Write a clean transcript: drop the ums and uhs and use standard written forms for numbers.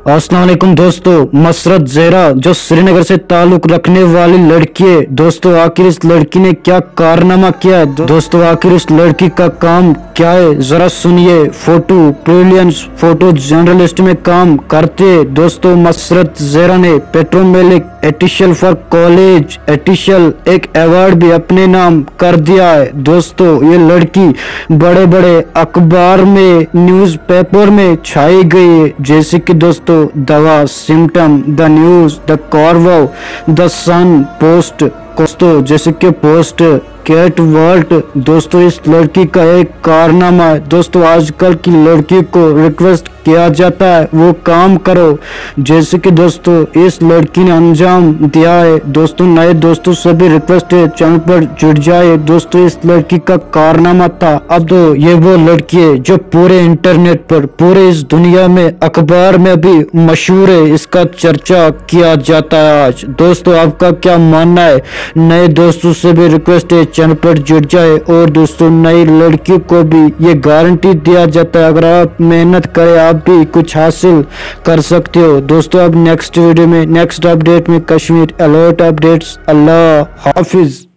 अस्सलाम वालेकुम दोस्तों। मसरत ज़ेहरा जो श्रीनगर से ताल्लुक रखने वाली लड़की है दोस्तों, आखिर इस लड़की ने क्या कारनामा किया है दोस्तों, आखिर इस लड़की का काम क्या है जरा सुनिए। फोटो ब्रिलियंस फोटो जर्नलिस्ट में काम करते दोस्तों मसरत ज़ेहरा ने पेट्रोमेलिक एटिशल फॉर कॉलेज एटिशल एक अवार्ड भी अपने नाम कर दिया है दोस्तों। ये लड़की बड़े बड़े अखबार में न्यूज़पेपर में छाई गई है, जैसे कि दोस्तों दवा सिम्टम द न्यूज द कॉर्वो द सन पोस्ट दोस्तों, जैसे कि पोस्ट कैट वर्ल्ड दोस्तों। इस लड़की का एक कारनामा है दोस्तों, आजकल की लड़की को रिक्वेस्ट किया जाता है वो काम करो, जैसे कि दोस्तों इस लड़की ने अंजाम दिया है दोस्तों। नए दोस्तों से भी रिक्वेस्ट है चैनल पर जुड़ जाए दोस्तों। इस लड़की का कारनामा था। अब तो ये वो लड़की है जो पूरे इंटरनेट पर पूरे इस दुनिया में अखबार में भी मशहूर है, इसका चर्चा किया जाता है आज दोस्तों। आपका क्या मानना है? नए दोस्तों से भी रिक्वेस्ट है चैनल पर जुड़ जाए। और दोस्तों नई लड़की को भी ये गारंटी दिया जाता है अगर आप मेहनत करें आप भी कुछ हासिल कर सकते हो दोस्तों। अब नेक्स्ट वीडियो में नेक्स्ट अपडेट में कश्मीर अलर्ट अपडेट्स। अल्लाह हाफिज।